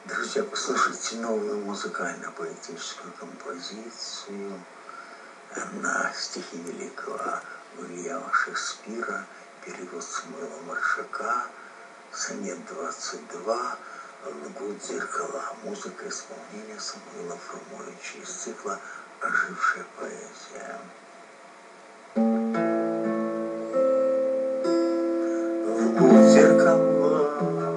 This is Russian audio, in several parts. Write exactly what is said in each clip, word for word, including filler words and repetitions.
Друзья, послушайте новую музыкально-поэтическую композицию на стихи великого Уильяма Шекспира, перевод Самуила Маршака, сонет двадцать два, «Лгут зеркала», музыка исполнения Самуила Фрумовича из цикла «Ожившая поэзия». Лгут зеркала,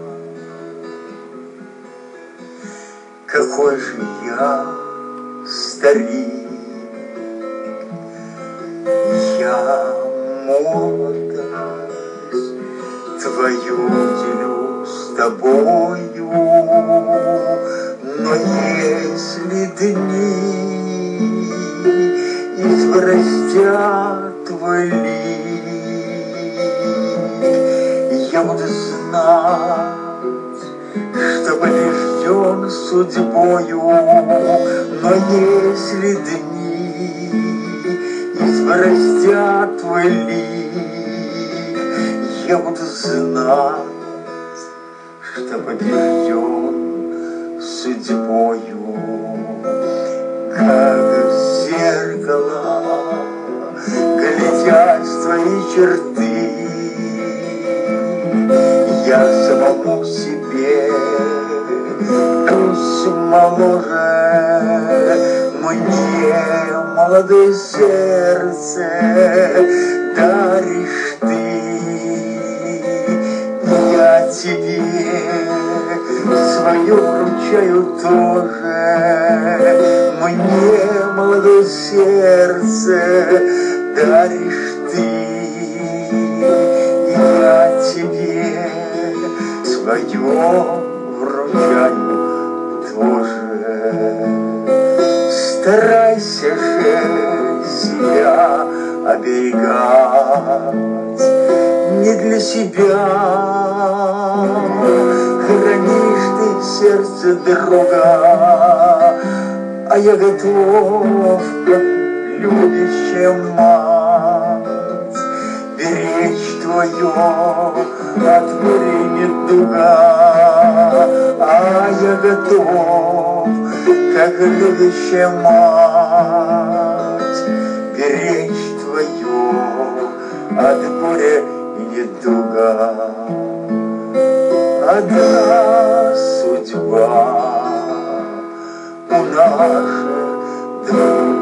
какой же я старик, я молодость твою делю с тобою, но если дни избороздят твой лик, я буду знать, что побежден судьбою, но если дни избороздят твой лик, я буду знать, что побежден судьбою. Как в зеркало, глядя в твои черты, я самому себе пусть моложе, мне молодое сердце даришь ты. Я тебе свое вручаю тоже, мне молодое сердце даришь ты. Я тебе свое вручаю тоже. Старайся же себя оберегать, не для себя хранишь ты сердце друга, а я готов, как любящая мать, беречь твое от бури недуга, а я готов, как любящая мать, беречь твое от бури и недуга. Одна судьба у наших двух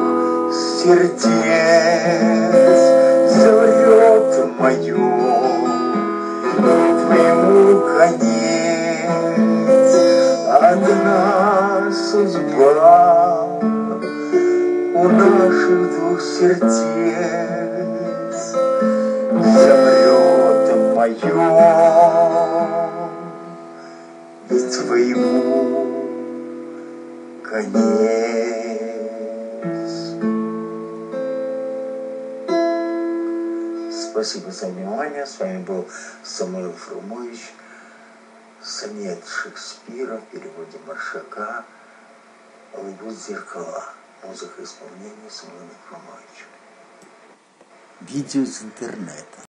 сердец, заврет мою и твоему конец. Одна судьба у наших двух сердец, заврет мою и твоему конец. Спасибо за внимание. С вами был Самуил Фрумович. Сонет Шекспира в переводе Маршака «Лгут зеркала». Музыка исполнения Самуила Фрумовича. Видео из интернета.